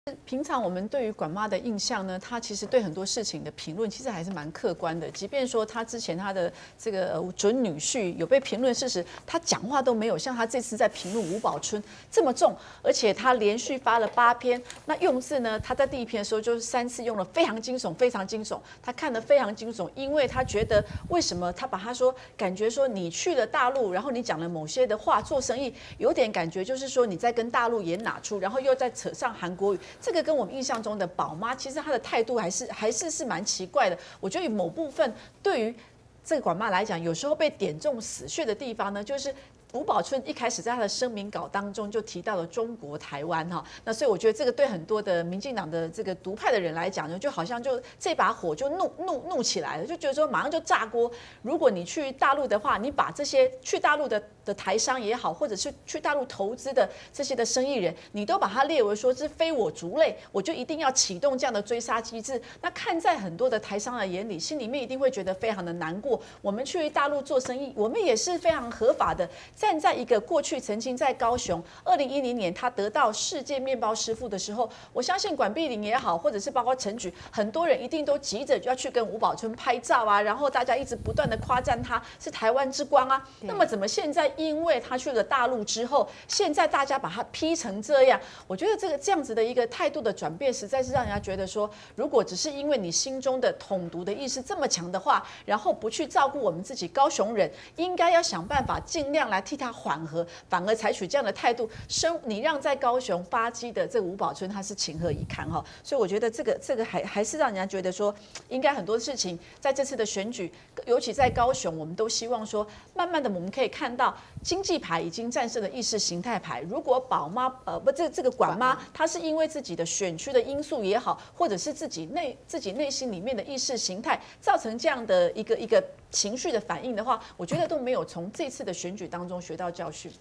平常我们对于管妈的印象呢，她其实对很多事情的评论其实还是蛮客观的。即便说她之前她的这个准女婿有被评论事实，她讲话都没有像她这次在评论吴宝春这么重，而且她连续发了8篇，那用字呢，她在第1篇的时候就是3次用了非常惊悚，非常惊悚，她看得非常惊悚，因为她觉得为什么她把她说感觉说你去了大陆，然后你讲了某些的话做生意，有点感觉就是说你在跟大陆演哪出，然后又在扯上韩国语。这个跟我们印象中的宝妈，其实她的态度还是蛮奇怪的。我觉得某部分对于这个管妈来讲，有时候被点中死穴的地方呢，就是吴宝春一开始在他的声明稿当中就提到了中国台湾哈，那所以我觉得这个对很多的民进党的这个独派的人来讲呢，就好像就这把火就怒起来了，就觉得说马上就炸锅。如果你去大陆的话，你把这些去大陆的台商也好，或者是去大陆投资的这些的生意人，你都把它列为说是非我族类，我就一定要启动这样的追杀机制。那看在很多的台商的眼里，心里面一定会觉得非常的难过。我们去大陆做生意，我们也是非常合法的。站在一个过去曾经在高雄2010年他得到世界面包师傅的时候，我相信管碧玲也好，或者是包括陈菊，很多人一定都急着就要去跟吴宝春拍照啊，然后大家一直不断的夸赞他是台湾之光啊。那么怎么现在因为他去了大陆之后，现在大家把他批成这样？我觉得这样子的一个态度的转变，实在是让人家觉得说，如果只是因为你心中的统独的意识这么强的话，然后不去照顾我们自己高雄人，应该要想办法尽量来替他缓和，反而采取这样的态度，你让在高雄发迹的这个吴宝春他是情何以堪哈？所以我觉得这个还是让人家觉得说，应该很多事情在这次的选举，尤其在高雄，我们都希望说，慢慢的我们可以看到经济牌已经战胜了意识形态牌。如果宝妈这个管妈，她是因为自己的选区的因素也好，或者是自己内心里面的意识形态造成这样的一个情绪的反应的话，我觉得都没有从这次的选举当中学到教训。